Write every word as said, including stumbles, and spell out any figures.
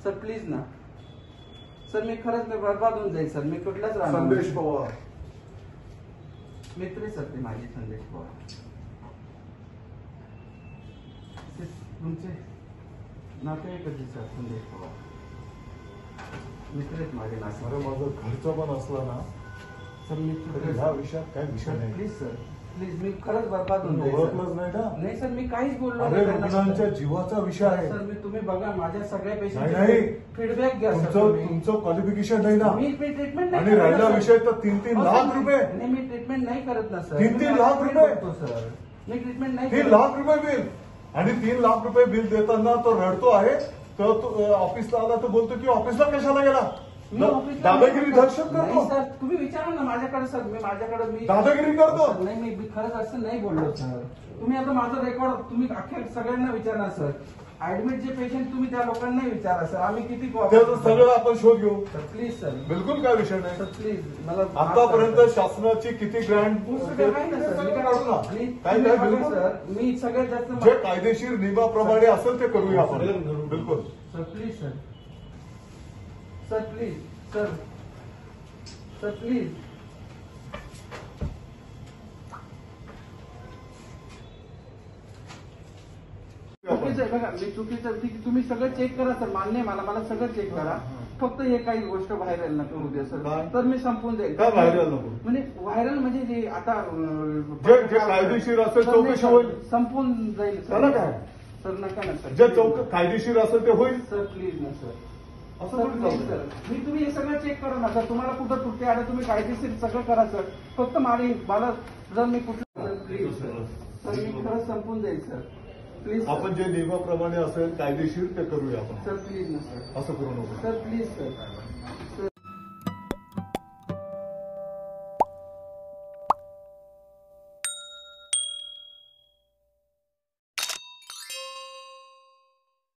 Sir please ना sir, मी खरंच मी बरबाद होऊन जाईल सर, मी कुठलाच राहणार. संदेश पवार मित्र सर ते माझे संदेश पवार. तुमचे नातेवाईकच सर संदेश पवार, मित्र आहेत माझे नाते. अरे माझं घरचं पण असलं ना सर मी ह्या विषयात काय विषय नाही. प्लीज सर प्लीज, मी खरंच बरबाद होऊन जाईल. ओळखलंच नाही ना? नाही सर, मी काहीच बोललो अरे रुग्णांच्या जीवाचा विषय आहे सर. मी तुम्ही बघा माझ्या सगळ्या नाही पेशंट फीडबॅक घ्या सर. तुमचं तुमचं क्वालिफिकेशन नाही ना. मी ट्रीटमेंट आणि राहिला विषय तर तीन तीन लाख रुपये. नाही मी ट्रीटमेंट नाही करत ना सर. तीन तीन लाख रुपये सर, मी ट्रीटमेंट नाही तीन लाख रुपये बिल. आणि तीन लाख रुपये बिल देताना तो रडतो आहे, तर तो ऑफिसला आला तर बोलतो की ऑफिसला कशाला गेला. दादागिरी दर्शक करतो सर. तुम्ही विचारा ना माझ्याकडे सर, मी माझ्याकडे मी दादागिरी करतो. नाही मी खरंच असं नाही बोललो सर. तुम्ही आता माझं रेकॉर्ड तुम्ही अख्ख्या सगळ्यांना विचारणार सर. ऍडमिट जे पेशंट तुम्ही त्या लोकांना विचारा सर. आम्ही किती त्याचं सगळं आपण शोध घेऊ सर. प्लीज सर, बिलकुल काय विषय नाही सर प्लीज. मला आतापर्यंत शासनाची किती ग्रँड काय काय बिलकुल सर. मी सगळ्यात जास्त जे कायदेशीर नियमाप्रमाणे असेल ते करूया आपण. बिलकुल sir. Please sir, sir please sir, sir please. चुकीचं आहे बघा, मी चुकीचं ठीक आहे, तुम्ही सगळं चेक करा सर. मान्य आहे मला, मला सगळं चेक करा. फक्त हे काही गोष्ट व्हायरल नका करू द्या सर. तर मी संपून जाईल. काय व्हायरल नको म्हणजे व्हायरल म्हणजे जे आता जे जे कायदेशीर असेल चौकशी होईल, संपून जाईल त्याला काय सर. नका ना सर. जे चौक कायदेशीर असेल ते होईल सर. प्लीज ना सर. असं सर थोडी प्लीज चालतं. सर, मी तुम्ही हे सगळं चेक करा ना सर. तुम्हाला कुठं तुटते आले तुम्ही कायदेशीर सगळं करा सर. फक्त मला मला जर मी कुठलं प्लीज सर, सर मी खरंच संपून जाईल सर. प्लीज आपण जे नियमाप्रमाणे असेल कायदेशीर ते करूया आपण. सर. प्लीज ना सर. असं करू नको सर प्लीज सर.